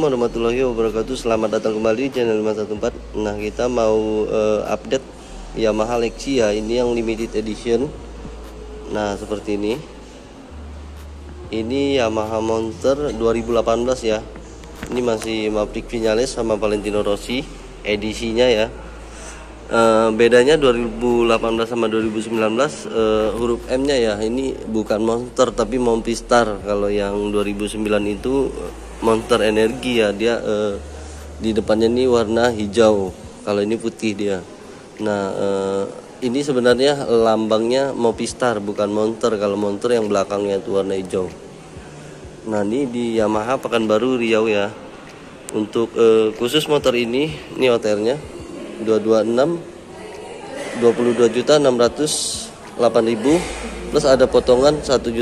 warahmatullahi wabarakatuh. Selamat datang kembali di channel 514. Nah, kita mau update Yamaha Lexi ya. Ini yang limited edition. Nah, seperti ini. Ini Yamaha Monster 2018 ya. Ini masih Maverick Viñales sama Valentino Rossi edisinya ya. Bedanya 2018 sama 2019 huruf M-nya ya. Ini bukan Monster tapi Movistar. Kalau yang 2009 itu Monster Energi ya. Dia di depannya ini warna hijau. Kalau ini putih dia. Nah, ini sebenarnya lambangnya Movistar bukan Monster. Kalau Monster yang belakangnya itu warna hijau. Nah, ini di Yamaha Pekanbaru Riau ya. Untuk khusus motor ini OTR-nya 226 22.608.000 plus ada potongan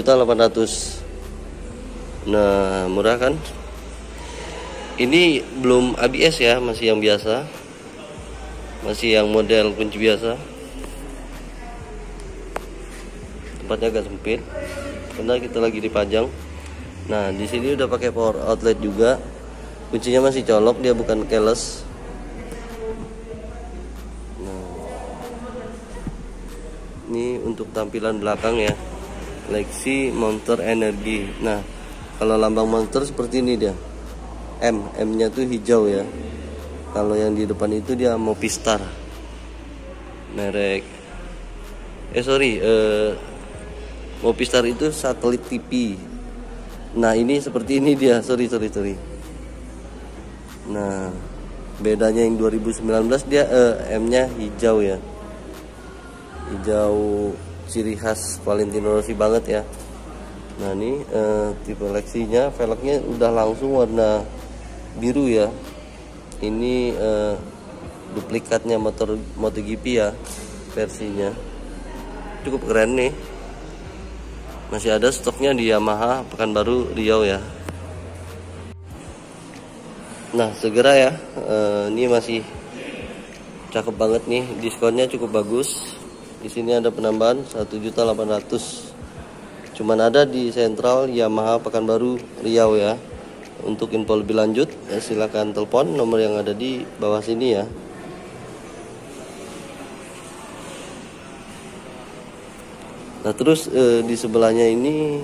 1.800.000. Nah, murah kan? Ini belum ABS ya, masih yang biasa. Masih yang model kunci biasa. Tempatnya agak sempit karena kita lagi dipajang. Nah, di sini udah pakai power outlet juga. Kuncinya masih colok, dia bukan keyless. Ini untuk tampilan belakang ya, Lexi Monster Energi. Nah, kalau lambang Monster seperti ini dia, M-nya tuh hijau ya. Kalau yang di depan itu dia Movistar, merek Movistar itu satelit TV. Nah, ini seperti ini dia, sorry. Nah, bedanya yang 2019 dia M-nya hijau ya. Hijau ciri khas Valentino Rossi banget ya. Nah, ini tipe Lexinya, velgnya udah langsung warna biru ya. Ini duplikatnya motor MotoGP ya versinya. Cukup keren nih. Masih ada stoknya di Yamaha Pekanbaru Riau ya. Nah, segera ya. Ini masih cakep banget nih, diskonnya cukup bagus. Di sini ada penambahan 1.800.000. Cuman ada di sentral Yamaha Pekanbaru Riau ya. Untuk info lebih lanjut ya, silakan telepon nomor yang ada di bawah sini ya. Nah, terus di sebelahnya ini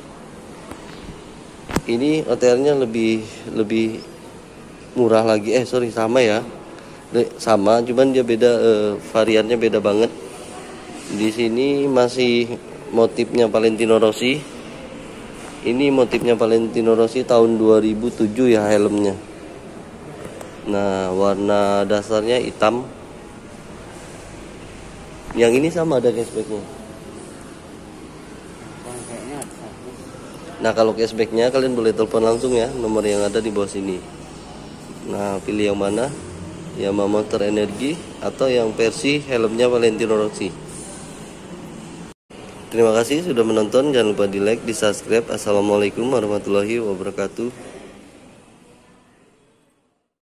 OTR-nya lebih murah lagi. Sama ya. Sama, cuman dia beda, variannya beda banget. Di sini masih motifnya Valentino Rossi. Ini motifnya Valentino Rossi tahun 2007 ya helmnya. Nah, warna dasarnya hitam. Yang ini sama ada cashbacknya. Nah, kalau cashbacknya kalian boleh telepon langsung ya, nomor yang ada di bawah sini. Nah, pilih yang mana? Yamaha Monster Energi atau yang versi helmnya Valentino Rossi. Terima kasih sudah menonton, jangan lupa di like, di subscribe. Assalamualaikum warahmatullahi wabarakatuh.